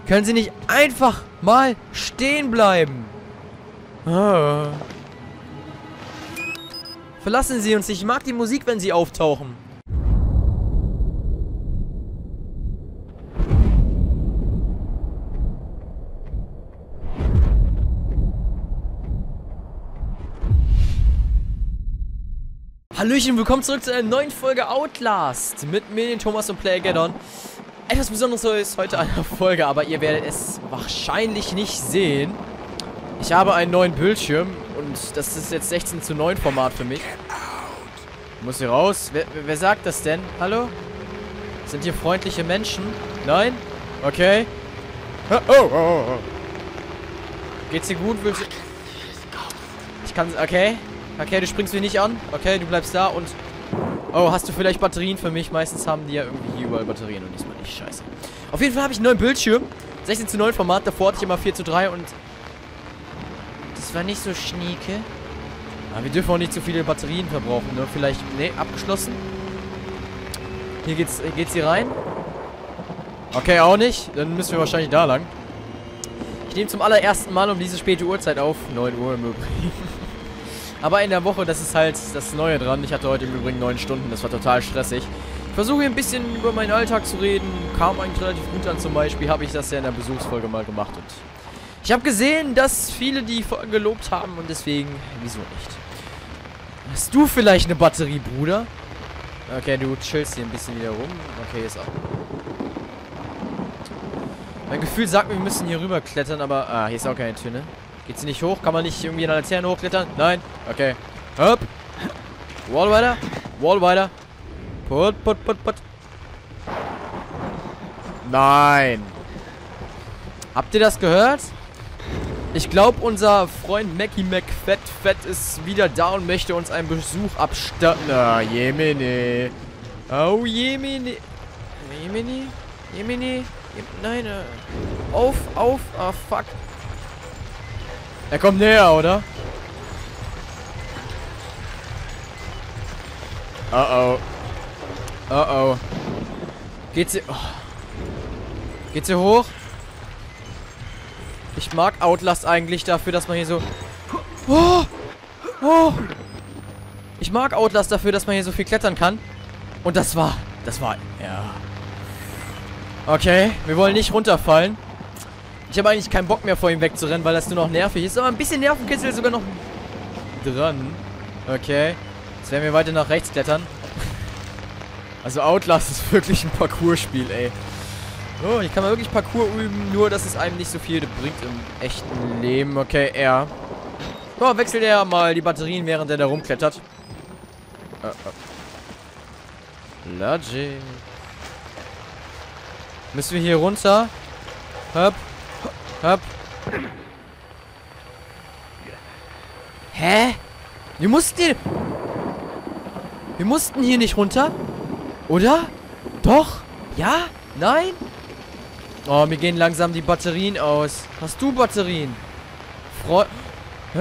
Können Sie nicht einfach mal stehen bleiben? Ah. Verlassen Sie uns. Ich mag die Musik, wenn Sie auftauchen. Hallöchen, willkommen zurück zu einer neuen Folge Outlast mit mir, den Thomas und Playageddon. Etwas Besonderes ist heute eine Folge, aber ihr werdet es wahrscheinlich nicht sehen. Ich habe einen neuen Bildschirm und das ist jetzt 16:9 Format für mich. Ich muss hier raus. Wer sagt das denn? Hallo? Sind hier freundliche Menschen? Nein? Okay. Oh. Geht's dir gut? Willst du... Ich kann... Okay. Okay, du springst mich nicht an. Okay, du bleibst da und... Oh, hast du vielleicht Batterien für mich? Meistens haben die ja irgendwie hier überall Batterien und diesmal nicht. Scheiße. Auf jeden Fall habe ich einen neuen Bildschirm. 16:9 Format. Davor hatte ich immer 4:3 und... Das war nicht so schnieke. Aber wir dürfen auch nicht so viele Batterien verbrauchen, ne? Vielleicht... Ne, abgeschlossen. Hier geht's hier rein. Okay, auch nicht. Dann müssen wir wahrscheinlich da lang. Ich nehme zum allerersten Mal um diese späte Uhrzeit auf. 9 Uhr im Übrigen. Aber in der Woche, das ist halt das Neue dran. Ich hatte heute im Übrigen 9 Stunden. Das war total stressig. Ich versuche hier ein bisschen über meinen Alltag zu reden. Kam eigentlich relativ gut an. Zum Beispiel habe ich das ja in der Besuchsfolge mal gemacht. Und ich habe gesehen, dass viele die Folge gelobt haben. Und deswegen, wieso nicht? Hast du vielleicht eine Batterie, Bruder? Okay, du chillst hier ein bisschen wieder rum. Okay, ist auch. Mein Gefühl sagt mir, wir müssen hier rüber klettern. Aber, hier ist auch keine Tür, ne? Geht's hier nicht hoch? Kann man nicht irgendwie in der Laterne hochklettern? Nein? Okay. Hopp. Wall weiter. Wall weiter. Put. Nein. Habt ihr das gehört? Ich glaube, unser Freund Mackie McFett ist wieder da und möchte uns einen Besuch abstatten. Ah, Jemini. Oh, Jemini. Jemini. Nein, auf. Ah, fuck. Er kommt näher, oder? Oh. Geht's hier... Oh. Geht's hier hoch? Ich mag Outlast eigentlich dafür, dass man hier so... Oh! Ich mag Outlast dafür, dass man hier so viel klettern kann. Und das war... Ja. Okay, wir wollen nicht runterfallen. Ich habe eigentlich keinen Bock mehr vor ihm wegzurennen, weil das nur noch nervig ist. Aber ein bisschen Nervenkitzel sogar noch dran. Okay. Jetzt werden wir weiter nach rechts klettern. Also Outlast ist wirklich ein Parcours-Spiel, ey. Oh, hier kann man wirklich Parcours üben, nur dass es einem nicht so viel bringt im echten Leben. Okay, er. So, wechselt er mal die Batterien, während er da rumklettert. Logic. Müssen wir hier runter? Hopp. Hä? Wir mussten hier nicht runter? Oder? Doch? Ja? Nein? Oh, mir gehen langsam die Batterien aus. Hast du Batterien? Hä?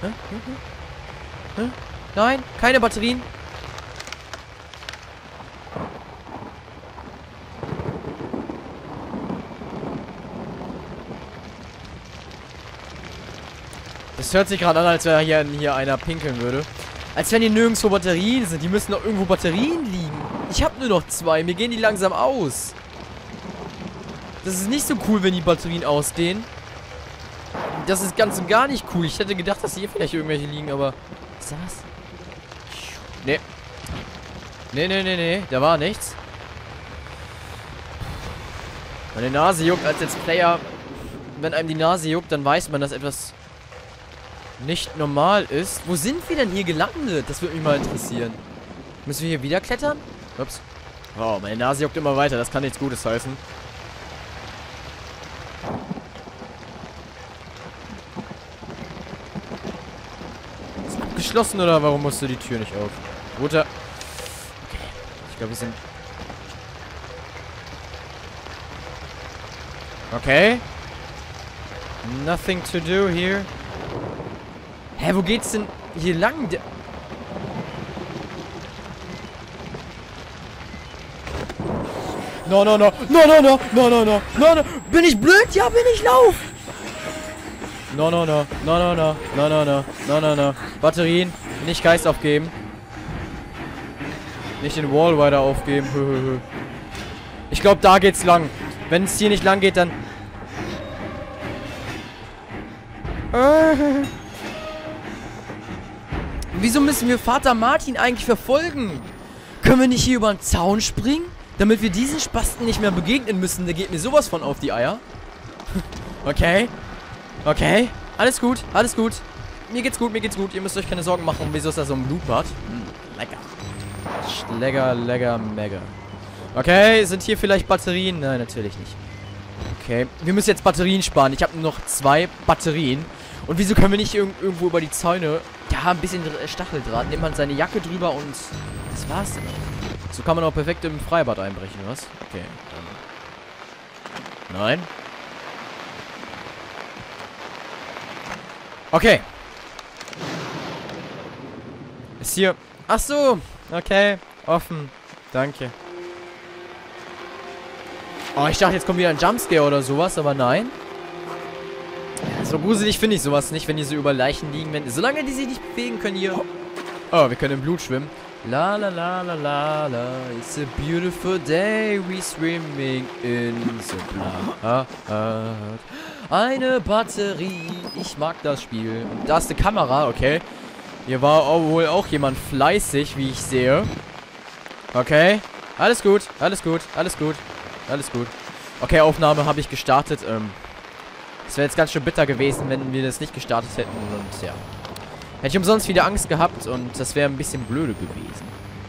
Nein? Keine Batterien? Das hört sich gerade an, als wäre hier einer pinkeln würde. Als wenn hier nirgendwo Batterien sind. Die müssen doch irgendwo Batterien liegen. Ich habe nur noch 2. Mir gehen die langsam aus. Das ist nicht so cool, wenn die Batterien ausgehen. Das ist ganz und gar nicht cool. Ich hätte gedacht, dass hier vielleicht irgendwelche liegen, aber... Ist da was? Nee. Nee. Da war nichts. Meine Nase juckt als jetzt Player. Wenn einem die Nase juckt, dann weiß man, dass etwas... nicht normal ist. Wo sind wir denn hier gelandet? Das würde mich mal interessieren. Müssen wir hier wieder klettern? Ups. Oh, meine Nase juckt immer weiter. Das kann nichts Gutes heißen. Ist abgeschlossen oder warum musst du die Tür nicht auf? Roter. Okay. Ich glaube, wir sind... Okay. Nothing to do here. Hä, wo geht's denn hier lang? No, no, no. No, no, no. No, no, no. No, no. Bin ich blöd? Ja, bin ich. Lauf. No, no, no. No, no, no. No, no, no. No, no, no. Batterien. Nicht Geist aufgeben. Nicht den Wall weiter aufgeben. Ich glaube, da geht's lang. Wenn es hier nicht lang geht, dann... Wieso müssen wir Vater Martin eigentlich verfolgen? Können wir nicht hier über den Zaun springen? Damit wir diesen Spasten nicht mehr begegnen müssen. Der geht mir sowas von auf die Eier. Okay. Okay. Alles gut. Alles gut. Mir geht's gut. Mir geht's gut. Ihr müsst euch keine Sorgen machen. Wieso ist da so ein Blutbad? Lecker. Lecker, lecker, mega. Okay. Sind hier vielleicht Batterien? Nein, natürlich nicht. Okay. Wir müssen jetzt Batterien sparen. Ich habe nur noch 2 Batterien. Und wieso können wir nicht irgendwo über die Zäune... Ja, ein bisschen Stacheldraht. Nimmt man seine Jacke drüber und... Das war's dann auch. So kann man auch perfekt im Freibad einbrechen, was? Okay. Nein. Okay. Ist hier... Ach so. Okay. Offen. Danke. Oh, ich dachte, jetzt kommt wieder ein Jumpscare oder sowas, aber nein. So gruselig finde ich sowas nicht, wenn die so über Leichen liegen. Solange die sich nicht bewegen können hier. Oh, wir können im Blut schwimmen. La la la la la la. It's a beautiful day. We swimming in the blood. Eine Batterie. Ich mag das Spiel. Und da ist eine Kamera, okay. Hier war wohl auch jemand fleißig, wie ich sehe. Okay. Alles gut, alles gut, alles gut. Alles gut. Okay, Aufnahme habe ich gestartet. Es wäre jetzt ganz schön bitter gewesen, wenn wir das nicht gestartet hätten. Und ja. Hätte ich umsonst wieder Angst gehabt und das wäre ein bisschen blöde gewesen.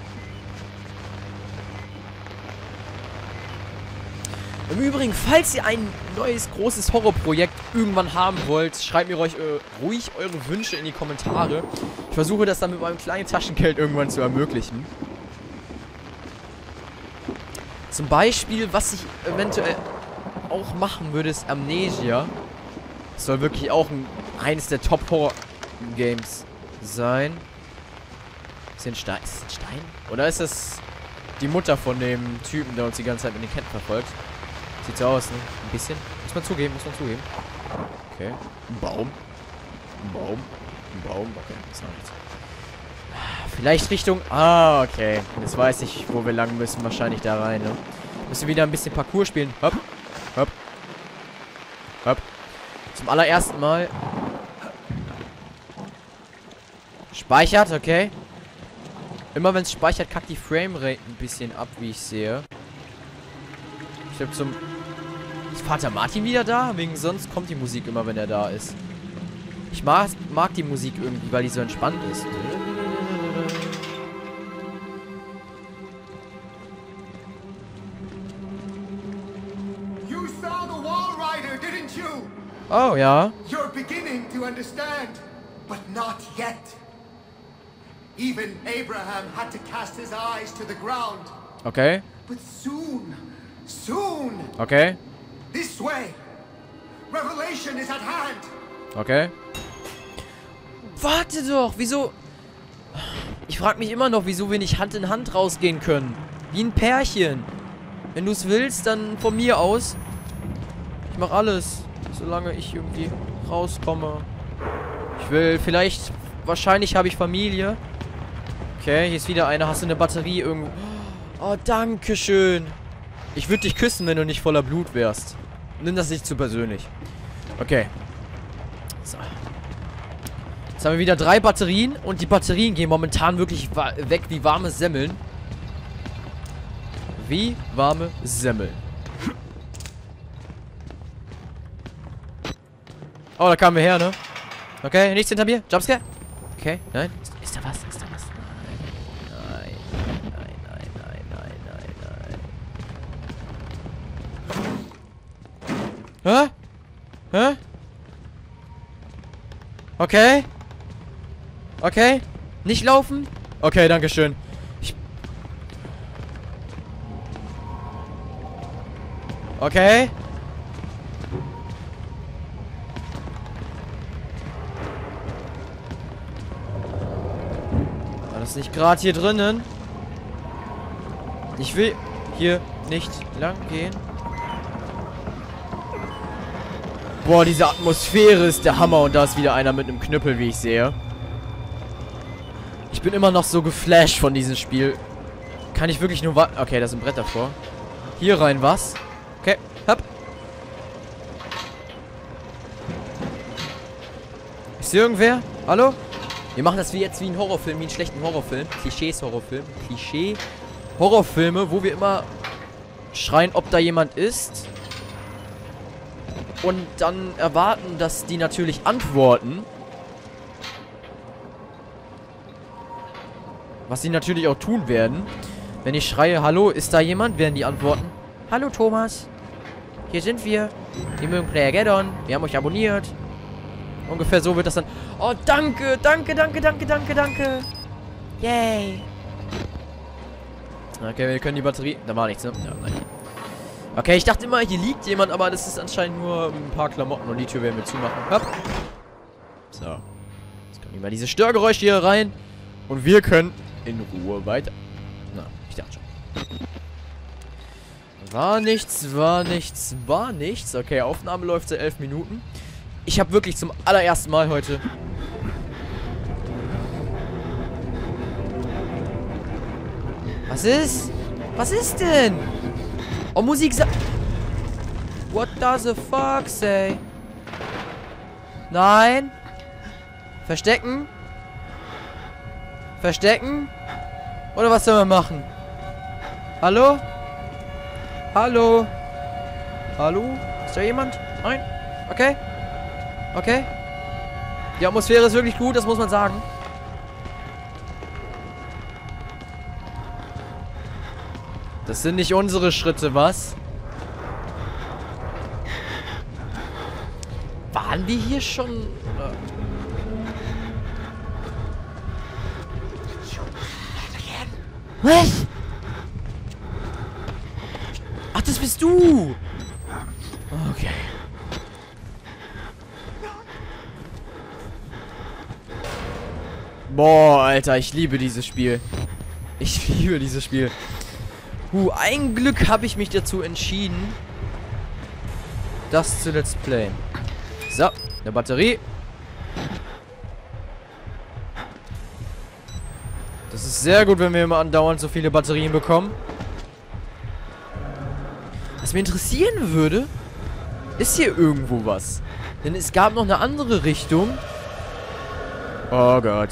Im Übrigen, falls ihr ein neues, großes Horrorprojekt irgendwann haben wollt, schreibt mir ruhig eure Wünsche in die Kommentare. Ich versuche das dann mit meinem kleinen Taschengeld irgendwann zu ermöglichen. Zum Beispiel, was ich eventuell auch machen würde, ist Amnesia. Das soll wirklich auch eines der Top-Horror-Games sein. Ist hier ein Stein? Ist das ein Stein? Oder ist das die Mutter von dem Typen, der uns die ganze Zeit mit den Ketten verfolgt? Sieht so aus, ne? Ein bisschen. Muss man zugeben, muss man zugeben. Okay. Ein Baum. Ein Baum. Ein Baum. Okay, das ist noch nichts. Vielleicht Richtung... Ah, okay. Jetzt weiß ich, wo wir lang müssen. Wahrscheinlich da rein, ne? Müssen wir wieder ein bisschen Parcours spielen. Hopp. Hopp. Hopp. Zum allerersten Mal. Speichert, okay. Immer wenn es speichert, kackt die Framerate ein bisschen ab, wie ich sehe. Ich glaube zum... Ist Vater Martin wieder da? Wegen sonst kommt die Musik immer, wenn er da ist. Ich mag die Musik irgendwie, weil die so entspannt ist. Oh, ja. You're beginning to understand, but not yet. Even Abraham had to cast his eyes to the ground. Okay. But soon, soon. Okay. This way. Revelation is at hand. Okay. Warte doch, wieso... Ich frage mich immer noch, wieso wir nicht Hand in Hand rausgehen können. Wie ein Pärchen. Wenn du es willst, dann von mir aus. Ich mache alles. Solange ich irgendwie rauskomme. Ich will vielleicht... Wahrscheinlich habe ich Familie. Okay, hier ist wieder eine. Hast du eine Batterie irgendwo? Oh, danke schön. Ich würde dich küssen, wenn du nicht voller Blut wärst. Nimm das nicht zu persönlich. Okay. So. Jetzt haben wir wieder 3 Batterien. Und die Batterien gehen momentan wirklich weg wie warme Semmeln. Wie warme Semmeln. Oh, da kamen wir her, ne? Okay, nichts hinter mir. Jumpscare. Okay, nein. Ist da was? Ist da was? Nein. Nein, nein, nein, nein, nein, nein. Hä? Hä? Okay. Okay. Nicht laufen? Okay, dankeschön. Okay. War das nicht gerade hier drinnen? Ich will hier nicht lang gehen. Boah, diese Atmosphäre ist der Hammer. Und da ist wieder einer mit einem Knüppel, wie ich sehe. Ich bin immer noch so geflasht von diesem Spiel. Kann ich wirklich nur warten? Okay, da ist ein Brett davor. Hier rein was? Okay, hopp. Ist hier irgendwer? Hallo? Wir machen das jetzt wie ein Horrorfilm, wie einen schlechten Horrorfilm. Klischees-Horrorfilm. Klischee-Horrorfilme, wo wir immer schreien, ob da jemand ist. Und dann erwarten, dass die natürlich antworten. Was sie natürlich auch tun werden. Wenn ich schreie, hallo, ist da jemand? Werden die antworten. Hallo Thomas. Hier sind wir. Wir mögen Playageddon. Wir haben euch abonniert. Ungefähr so wird das dann. Oh, danke, danke, danke, danke, danke, danke. Yay. Okay, wir können die Batterie... Da war nichts, ne? Ja, nein. Okay, ich dachte immer, hier liegt jemand, aber das ist anscheinend nur ein paar Klamotten und die Tür werden wir zumachen. Hopp. So. Jetzt kommen immer diese Störgeräusche hier rein. Und wir können in Ruhe weiter. Na, ich dachte schon. War nichts, war nichts, war nichts. Okay, Aufnahme läuft seit 11 Minuten. Ich habe wirklich zum allerersten Mal heute... Was ist? Was ist denn? Oh, Musik sa... What does the fuck say? Nein. Verstecken? Verstecken? Oder was sollen wir machen? Hallo? Hallo? Hallo? Ist da jemand? Nein? Okay. Okay. Die Atmosphäre ist wirklich gut, das muss man sagen. Das sind nicht unsere Schritte, was? Waren wir hier schon? Was? Ach, das bist du! Okay. Boah, Alter, ich liebe dieses Spiel. Ich liebe dieses Spiel. Ein Glück habe ich mich dazu entschieden, das zu Let's Playen. So, eine Batterie. Das ist sehr gut, wenn wir immer andauernd so viele Batterien bekommen. Was mich interessieren würde, ist hier irgendwo was. Denn es gab noch eine andere Richtung. Oh Gott.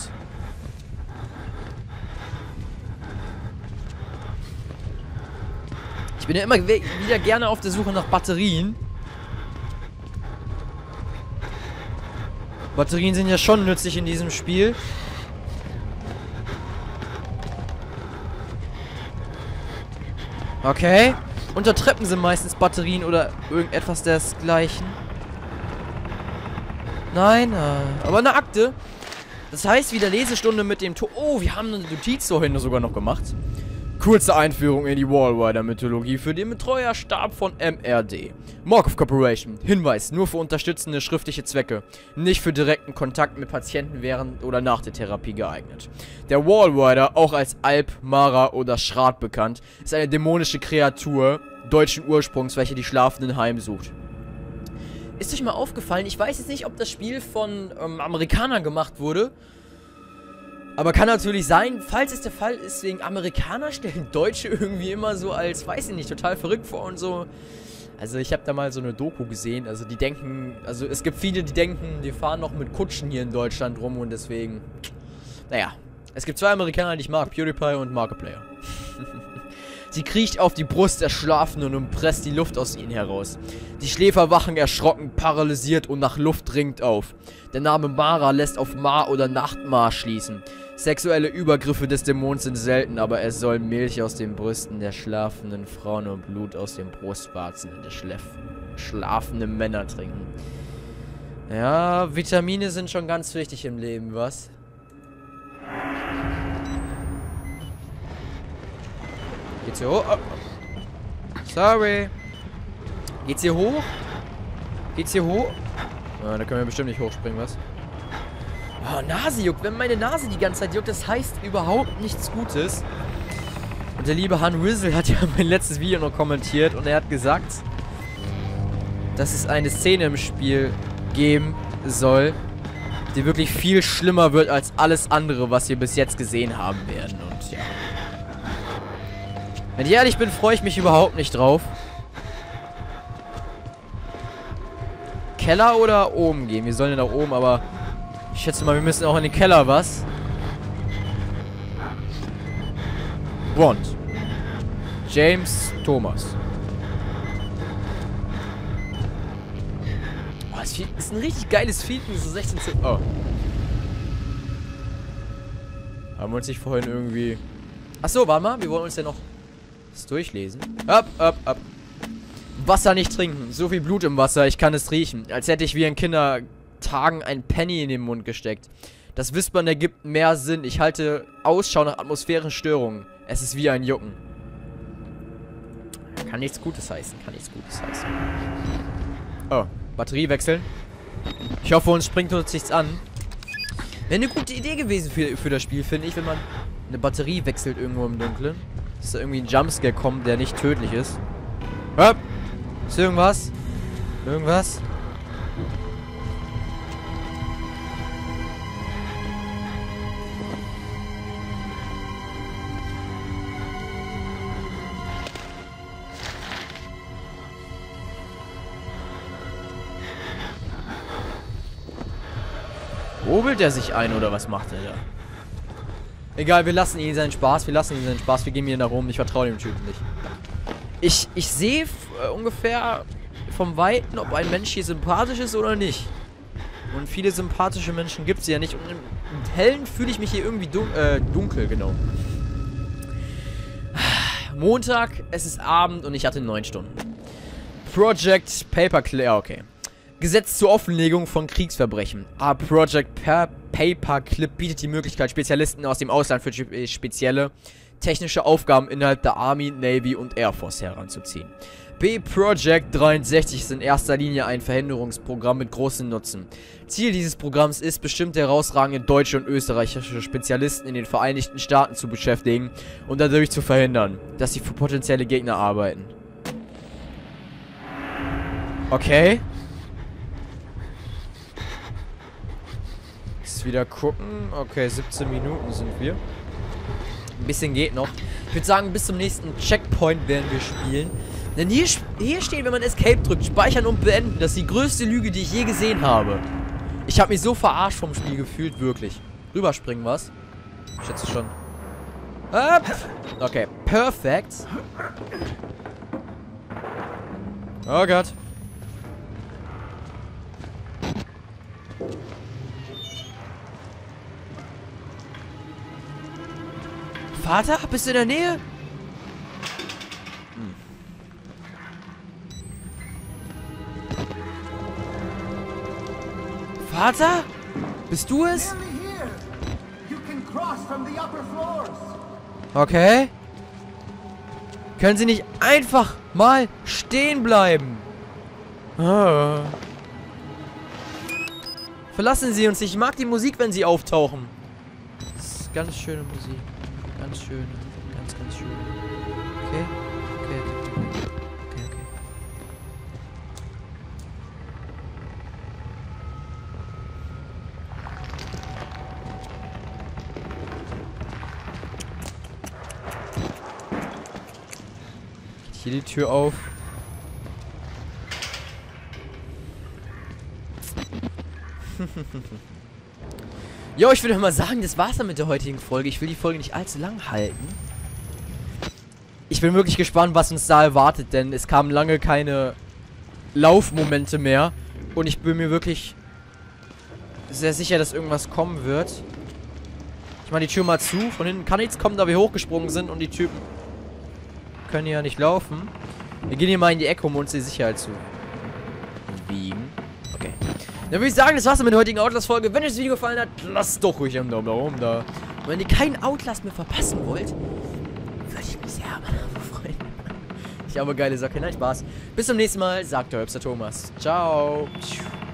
Ich bin ja immer wieder gerne auf der Suche nach Batterien. Batterien sind ja schon nützlich in diesem Spiel. Okay. Unter Treppen sind meistens Batterien oder irgendetwas desgleichen. Nein, aber eine Akte. Das heißt, wieder Lesestunde mit dem... Oh, wir haben eine Notiz vorhin sogar noch gemacht. Kurze Einführung in die Wallrider-Mythologie für den Betreuerstab von MRD. Morkov Corporation. Hinweis, nur für unterstützende schriftliche Zwecke. Nicht für direkten Kontakt mit Patienten während oder nach der Therapie geeignet. Der Wallrider, auch als Alp, Mara oder Schrat bekannt, ist eine dämonische Kreatur deutschen Ursprungs, welche die Schlafenden heimsucht. Ist euch mal aufgefallen, ich weiß jetzt nicht, ob das Spiel von Amerikanern gemacht wurde. Aber kann natürlich sein, falls es der Fall ist, wegen Amerikaner stellen Deutsche irgendwie immer so als, weiß ich nicht, total verrückt vor und so. Also ich habe da mal so eine Doku gesehen, also die denken, also es gibt viele, die denken, die fahren noch mit Kutschen hier in Deutschland rum und deswegen, naja. Es gibt zwei Amerikaner, die ich mag, PewDiePie und Markiplier. Sie kriecht auf die Brust der Schlafenden und presst die Luft aus ihnen heraus. Die Schläfer wachen erschrocken, paralysiert und nach Luft dringend auf. Der Name Mara lässt auf Ma oder Nachtmar schließen. Sexuelle Übergriffe des Dämons sind selten, aber er soll Milch aus den Brüsten der schlafenden Frauen und Blut aus den Brustwarzen der schlafenden Männer trinken. Ja, Vitamine sind schon ganz wichtig im Leben, was? Geht's hier hoch? Oh. Sorry. Geht's hier hoch? Geht's hier hoch? Ah, da können wir bestimmt nicht hochspringen, was? Oh, Nase juckt. Wenn meine Nase die ganze Zeit juckt, das heißt überhaupt nichts Gutes. Und Und der liebe Han Rizzle hat ja mein letztes Video noch kommentiert und er hat gesagt, dass es eine Szene im Spiel geben soll, die wirklich viel schlimmer wird als alles andere, was wir bis jetzt gesehen haben werden. Und ja. Wenn ich ehrlich bin, freue ich mich überhaupt nicht drauf. Keller oder oben gehen? Wir sollen ja nach oben, aber ich schätze mal, wir müssen auch in den Keller, was? Bond. James Thomas. Oh, das ist ein richtig geiles Feed, so 16 zu... Oh. Haben wir uns nicht vorhin irgendwie... Achso, warte mal, wir wollen uns ja noch das durchlesen. Ab. Wasser nicht trinken. So viel Blut im Wasser, ich kann es riechen. Als hätte ich wie in Kindertagen ein Penny in den Mund gesteckt. Das Wispern ergibt mehr Sinn. Ich halte Ausschau nach Atmosphärenstörungen. Es ist wie ein Jucken. Kann nichts Gutes heißen. Oh, Batterie wechseln. Ich hoffe, uns springt uns nichts an. Wäre eine gute Idee gewesen für das Spiel, finde ich, wenn man eine Batterie wechselt irgendwo im Dunkeln. Dass da irgendwie ein Jumpscare kommt, der nicht tödlich ist. Hopp. Ist irgendwas? Irgendwas? Hobelt er sich ein oder was macht er da? Egal, wir lassen ihn seinen Spaß. Wir gehen hier nach oben. Ich vertraue dem Typen nicht. Ich sehe ungefähr vom Weiten, ob ein Mensch hier sympathisch ist oder nicht. Und viele sympathische Menschen gibt es ja nicht. Und im Hellen fühle ich mich hier irgendwie dunkel, genau. Montag, es ist Abend und ich hatte 9 Stunden. Project Paperclip, okay. Gesetz zur Offenlegung von Kriegsverbrechen. Project Paperclip bietet die Möglichkeit, Spezialisten aus dem Ausland für spezielle technische Aufgaben innerhalb der Army, Navy und Air Force heranzuziehen. Project 63 ist in erster Linie ein Verhinderungsprogramm mit großem Nutzen. Ziel dieses Programms ist, bestimmte herausragende deutsche und österreichische Spezialisten in den Vereinigten Staaten zu beschäftigen und dadurch zu verhindern, dass sie für potenzielle Gegner arbeiten. Okay. Jetzt wieder gucken. Okay, 17 Minuten sind wir. Ein bisschen geht noch. Ich würde sagen, bis zum nächsten Checkpoint werden wir spielen. Denn hier steht, wenn man Escape drückt, speichern und beenden. Das ist die größte Lüge, die ich je gesehen habe. Ich habe mich so verarscht vom Spiel gefühlt, wirklich. Rüberspringen, was? Ich schätze schon. Okay, perfekt. Oh Gott. Vater, bist du in der Nähe? Vater? Bist du es? Okay. Können Sie nicht einfach mal stehen bleiben? Ah. Verlassen Sie uns. Ich mag die Musik, wenn Sie auftauchen. Das ist ganz schöne Musik. Ganz schön. Ganz schön. Okay. Okay. Geht hier die Tür auf? Jo, ich würde mal sagen, das war's dann mit der heutigen Folge. Ich will die Folge nicht allzu lang halten. Ich bin wirklich gespannt, was uns da erwartet, denn es kamen lange keine Laufmomente mehr. Und ich bin mir wirklich sehr sicher, dass irgendwas kommen wird. Ich mache die Tür mal zu. Von hinten kann nichts kommen, da wir hochgesprungen sind und die Typen können ja nicht laufen. Wir gehen hier mal in die Ecke, um uns die Sicherheit zu wiegen. Okay. Dann würde ich sagen, das war's mit der heutigen Outlast-Folge. Wenn euch das Video gefallen hat, lasst doch ruhig einen Daumen nach oben da. Und wenn ihr keinen Outlast mehr verpassen wollt, würde ich mich sehr freuen. Ich habe geile Socke. Nein, Spaß. Bis zum nächsten Mal, sagt der Hipster Thomas. Ciao.